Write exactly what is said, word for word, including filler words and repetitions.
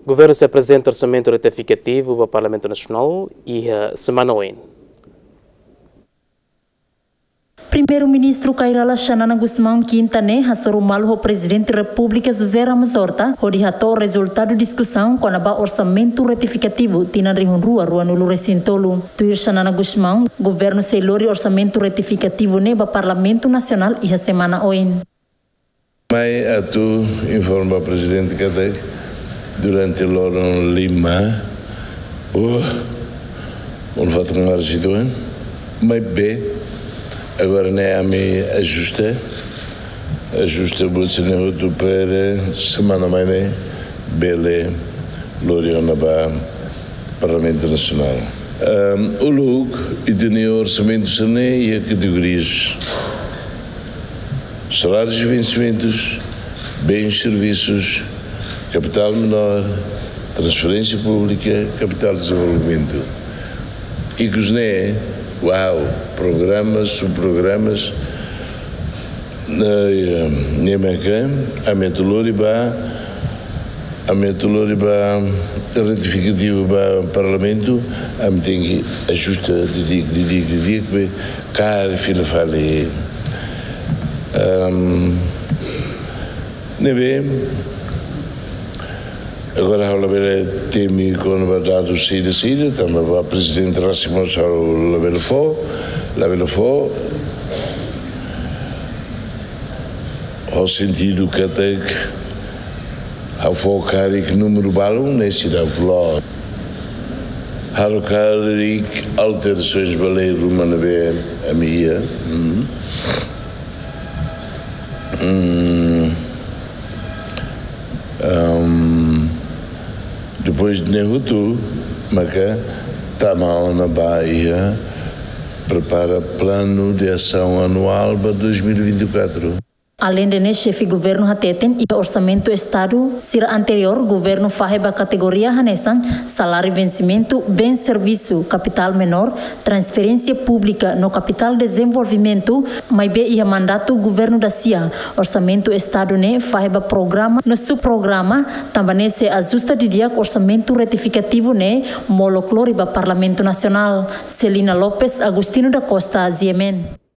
O governo se apresenta orçamento retificativo para o Parlamento Nacional e a semana oin. Primeiro-ministro Kairala Xanana Guzmão Quintane hasoro malu o presidente da República José Ramos Horta onde ratou o resultado da discussão com o orçamento retificativo tina rihun rua rua no Recintolo. Tuir Xanana Guzmão, governo seilori orçamento retificativo ne ba Parlamento Nacional e a semana oin. Mai atu informa presidente Kadek durante l'oro lima oh un fatto com argidoen mai be agora né a me ajusta ajusta bolsonaro do para semana mais né bele loriona ba Parlamento Nacional um, o logo e de orçamento sane e a categorias salários e vencimentos, bens e serviços, capital menor, transferência pública, capital de desenvolvimento. E que os né, uau, programas, subprogramas, Nhemecan, a metodologia, a metodologia retificativa para o Parlamento, a me tem que ajustar de dia, de dia, de dia, que cara, filha, fale. Um, neve agora a ver temi com o dado Síria Síria também o presidente Rassimos ao level four level four ao sentido que até ao focar que número balão nesse da flor há alterações baleiro uma vez a minha Hum, um, depois de Nehutu, Maca, Tamau na Bahia, prepara plano de ação anual para dois mil e vinte e quatro. Além de chefe governo hateten e orçamento estado, sira anterior governo faheba categoria hanesan, salário e vencimento, bem serviço, capital menor, transferência pública no capital desenvolvimento, mas be ia mandato governo da C I A, orçamento estado ne faheba programa, no subprograma, também se ajusta de dia orçamento retificativo ne, molocloriba Parlamento Nacional, Celina Lopes, Agustino da Costa, Ziemen.